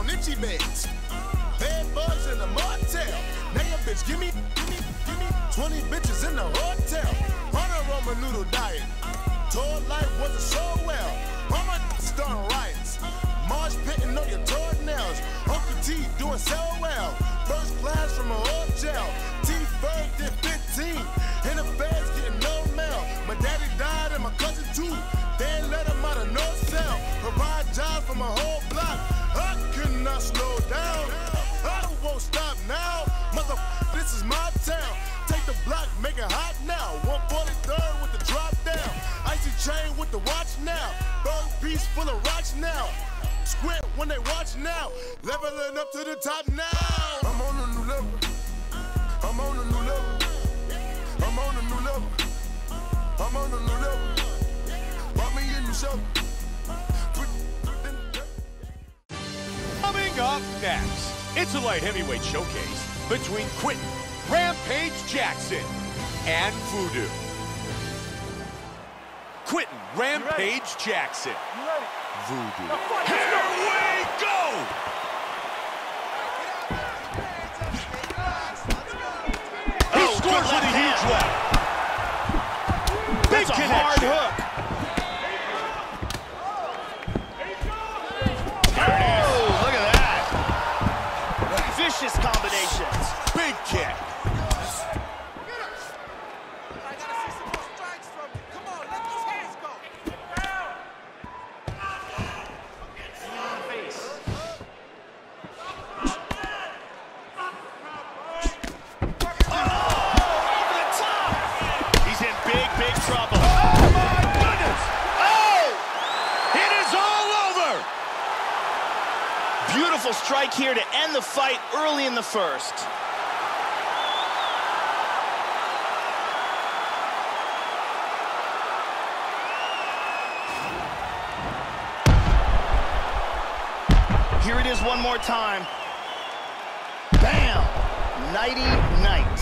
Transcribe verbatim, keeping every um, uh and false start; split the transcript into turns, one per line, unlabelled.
on itchy beds. Bed bugs in the motel. Now your bitch, give me, give me, give me twenty bitches in the hotel. On a Roman noodle diet. Told life wasn't so well. Mama starting riots. Marsh pitting on your toenails. Uncle T doing so well. First class from a hotel. T-Ferg did fifteen. In the feds getting no mail. My daddy died and my cousin too. They ain't let him out of no cell. Provide jobs for my whole block. I could not slow down. I won't stop now. Motherfucker, this is my town. Take the block, make it hot now. one forty-third with the drop down. Icy chain with the watch now. Bird piece full of rocks now. Squint when they watch now. Leveling up to the top now. I'm on a new level. I'm on a new level. I'm on a new level. I'm on a new level. Bought me a new shovel.
Coming up next, it's a light heavyweight showcase between Quinton Rampage Jackson and Voodoo. Quinton Rampage Jackson. Voodoo. Here we go! He oh, scores with a huge left. Big connection. Hard hook.
Oh, look at that. Vicious combinations.
Big kick.
Beautiful strike here to end the fight early in the first. Here it is one more time. Bam! Nighty night.